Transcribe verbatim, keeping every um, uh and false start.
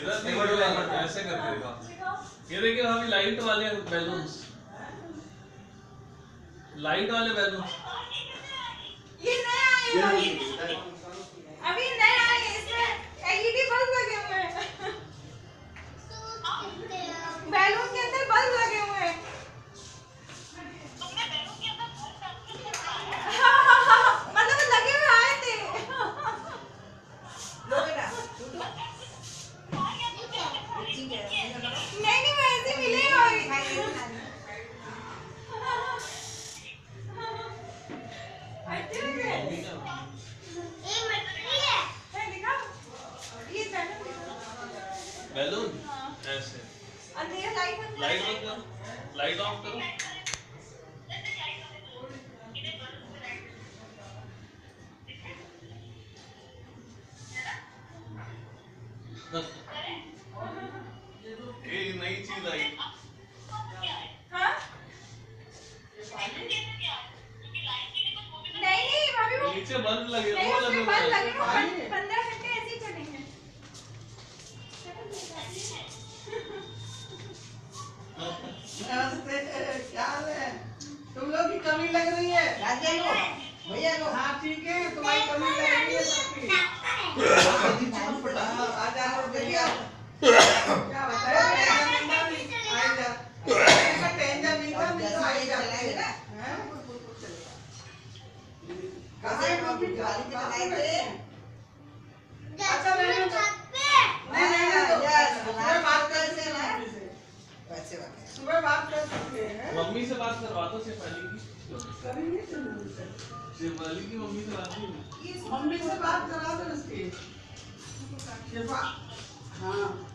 इधर नहीं बढ़ो, ऐसे करके दिखा। ये देखिए अभी लाइट वाले बैलून्स, लाइट वाले बैलून्स ये नया है, अभी नया है, इसमें एलईडी बल्ब लगे हुए हैं। बैलून के अंदर बल्ब लगे हुए हैं। तुमने बैलून के अंदर बल्ब लगाया? हाँ हाँ हाँ, मतलब लगे हुए आए थे। लो बेटा, नहीं नहीं वैसे मिलेगा अभी। बैलून ऐसे लाइट लाइट बंद करो, लाइट ऑफ करो। ये नई चीज आई। हाँ? नहीं नहीं भाभी वो नीचे बल्ब लगे, नहीं वो उसमें लगे बल्ब लगे हुए हुए हैं। पंद्रह घंटे ऐसे ही चलेंगे। नमस्ते, क्या हाल है? तुम लोग की कमी लग रही है। राजा लो, भैया लो। हाँ ठीक है, तुम्हारी कमी लग रही है सबकी। आ जाओ भैया। क्या बताए? टेंशन नहीं था, आई जा। टेंशन नहीं था, नहीं तो आई जाते हैं। कहाँ है मम्मी? गाड़ी पे चलाए थे। अच्छा नहीं नहीं सुबह बात कर सकते हैं। सुबह बात कर सकते हैं। मम्मी से बात करवा दो शेफाली की। करेंगे तो शेफाली की मम्मी से बात नहीं। मम्मी से बात करा दो उसकी। शेफा हाँ